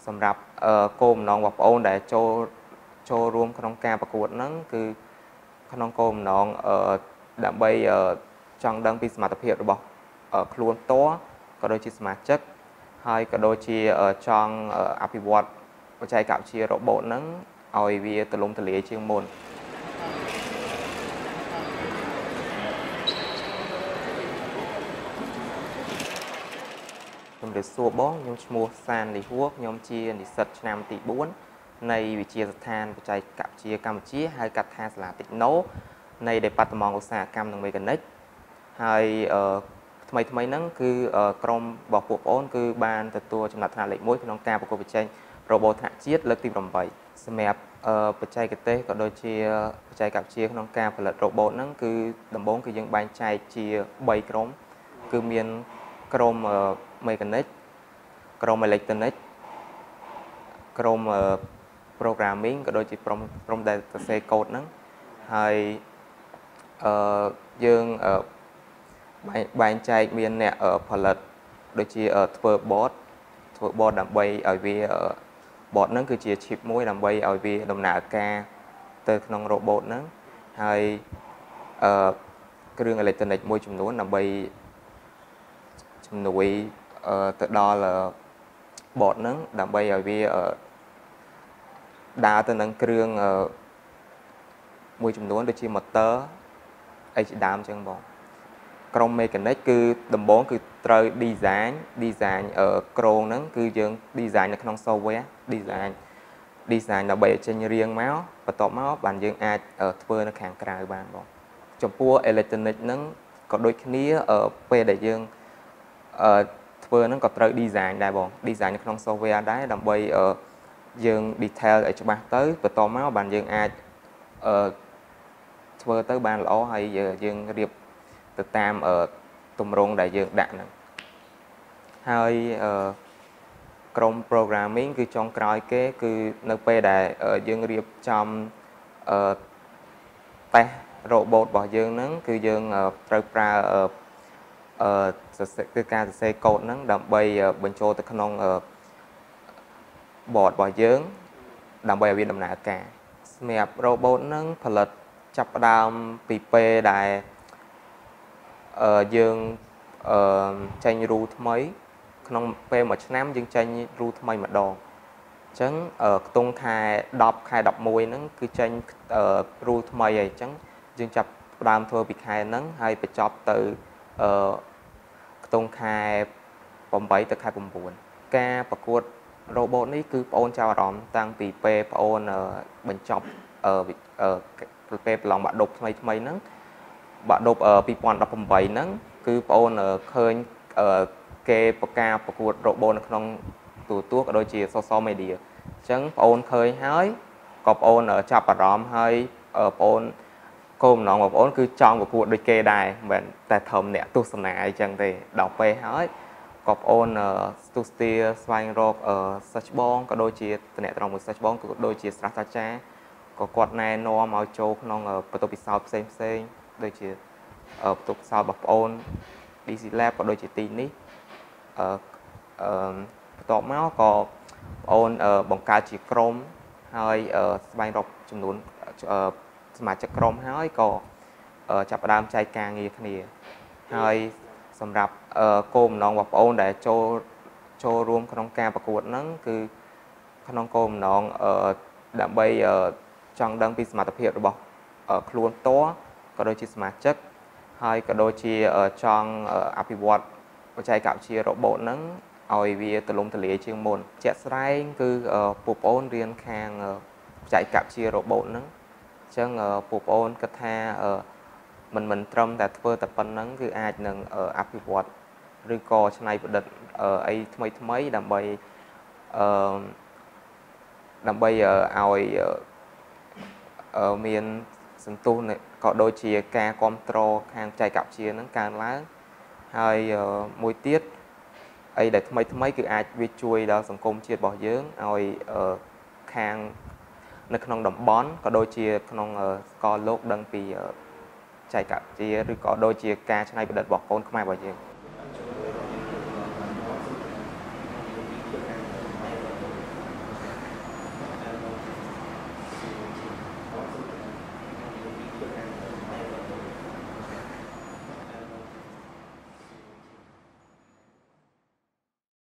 សម្រាប់គោលបំណងបងប្អូនដែលចូលរួមក្នុងការប្រកួតហ្នឹងគឺក្នុងគោលបំណងដើម្បីចង់ដឹងពីសមត្ថភាពរបស់ខ្លួនផ្ទាល់ក៏ដូចជាសមាជិកហើយក៏ដូចជាចង់អភិវឌ្ឍបច្ចេកវិទ្យារ៉ូបូតហ្នឹងឲ្យវាទូលំទូលាយជាងមុនជំរាបសួរបងខ្ញុំឈ្មោះសានលីហួរខ្ញុំជានិស្សិតឆ្នាំទី4នៃវិទ្យាស្ថានបច្ចេកវិទ្យាកម្ពុជាហៅកាត់ថាសាលាតិចណូនៃ Department ឧស្សាហកម្មនិងមេកានិកហើយថ្មីហ្នឹងគឺក្រុមរបស់ពួកប្អូនគឺបានទទួលចំណាត់ថ្នាក់លេខ1ក្នុងការប្រកួតប្រជែងរ៉ូបូតថ្នាក់ជាតិលើកទី8សម្រាប់បច្ចេកទេសក៏ដូចជាបច្ចេកវិទ្យាក្នុងការផលិតរ៉ូបូតហ្នឹងគឺដំបូងគឺយើងបែងចែកជា3ក្រុមគឺមានក្រុមមេកានិកក្រុមអេឡិចត្រូនិកក្រុម programming ក៏ដូចជាក្រុមដែលសរសេរកូដហ្នឹងហើយយើងបែងចែកមានអ្នកផលិតដូចជាធ្វើ board ដើម្បីឲ្យវា board ហ្នឹងគឺជា chip មួយដើម្បីឲ្យវាដំណើរការទៅក្នុង robot ហ្នឹងហើយគ្រឿងអេឡិចត្រូនិកមួយចំនួនដើម្បីជំនួយទៅដល់ board ហ្នឹងដើម្បីឲ្យវាដើរទៅនឹងគ្រឿងមួយចំនួនដូចជា motor អីជាដើមចឹងបងក្រុម mechanic គឺដំបូងគឺត្រូវ design ក្រងហ្នឹងគឺយើង design នៅក្នុង software design ដើម្បីឲ្យចេញរាងមកបន្ទាប់មកបានយើងអាចធ្វើនៅខាងក្រៅបានបងចំពោះ electronic ហ្នឹងក៏ដូចគ្នាពេលដែលយើងធ្វើហ្នឹងក៏ត្រូវ design ដែរបង design នៅក្នុង software ដែរដើម្បីយើង detail ឲ្យច្បាស់ទៅបន្ទាប់មកបានយើងអាចធ្វើទៅបានល្អហើយយើងរៀបទៅតាមទម្រង់ដែលយើងដាក់ហ្នឹងហើយក្រុម programming គឺចុងក្រោយគេគឺនៅពេលដែលយើងរៀបចំតេស្ត robot របស់យើងហ្នឹងគឺយើងត្រូវប្រើគឺការសរសេរកូដហ្នឹងដើម្បីបញ្ចូលទៅក្នុង board របស់យើងដើម្បីឲ្យវាដំណើរការសម្រាប់ robot ហ្នឹងផលិតចាប់ផ្ដើមពីពេលដែលយើងចេញ rule ថ្មីក្នុងពេលមួយឆ្នាំយើងចេញ rule ថ្មីម្ដងអញ្ចឹងខ្ទង់ខែ10ខែ11ហ្នឹងគឺចេញ rule ថ្មីហើយអញ្ចឹងយើងចាប់ផ្ដើមធ្វើពីខែហ្នឹងហើយបញ្ចប់ទៅខ្ទង់ខែ8ទៅខែ9ការប្រកួត robot នេះគឺបងអូនចាប់អារម្មណ៍តាំងពីពេលបងអូនបញ្ចប់ពេលប្រឡងបាក់ឌុបថ្មីហ្នឹងបាក់ឌុប2018ហ្នឹងគឺបងអូនឃើញគេប្រកាសប្រកួត robot នៅក្នុងទូរទស្សន៍ក៏ដូចជា social media អញ្ចឹងបងអូនឃើញហើយក៏បងអូនចាប់អារម្មណ៍ហើយបងអូនគោលបំណងរបស់បងអូនគឺចង់ប្រកួតដូចគេដែរមិនមែនតែធំអ្នកទស្សនាអីចឹងទេដល់ពេលហើយក៏បងអូនស្ទុះស្ទាស្វែងរកសិស្សច្បងក៏ដូចជាតំណែងមួយសិស្សច្បងក៏ដូចជាសាស្ត្រាចារ្យក៏គាត់ណែនាំឲ្យចូលក្នុងបន្ទប់ពិសោធន៍ផ្សេងដូចជាបន្ទប់ពិសោធន៍របស់បងអូន DC Lab ក៏ដូចជាទីនេះបន្ទាប់មកក៏បងអូនបង្កើតជាក្រុមហើយស្វែងរកចំនួនសមាជិកក្រុមហើយក៏ចាប់ផ្ដើមចែកការងារគ្នាហើយសម្រាប់គោលបំណងរបស់បងអូនដែលចូលរួមក្នុងការប្រកួតហ្នឹងគឺក្នុងគោលបំណងដើម្បីចង់ដឹងពីសមត្ថភាពរបស់ខ្លួនផ្ទាល់ក៏ដូចជាសមាជិកហើយក៏ដូចជាចង់អភិវឌ្ឍបច្ចេកវិទ្យា robot ហ្នឹងឲ្យវាទូលំទូលាយជាងមុនជាក់ស្ដែងគឺពួកបងអូនរៀនខាងបច្ចេកវិទ្យា robot ហ្នឹងអញ្ចឹងពួកបងអូនគិតថាមិនត្រឹមតែធ្វើតែប៉ុណ្្នឹងគឺអាចនឹងអភិវឌ្ឍឬក៏ច្នៃប្រឌិតអីថ្មីដើម្បីឲ្យមានសន្ទុះក៏ដូចជាការគ្រប់គ្រងខាងបច្ចេកវិទ្យាហ្នឹងកើនឡើងហើយមួយទៀតអីដែលថ្មីគឺអាចវាជួយដល់សង្គមជាតិរបស់យើងឲ្យខាងនៅក្នុងតំបន់ក៏ដូចជាក្នុងសកលលោកដឹងពីបច្ចេកវិទ្យាឬក៏ដូចជាការច្នៃប្រឌិតរបស់កូនខ្មែររបស់យើង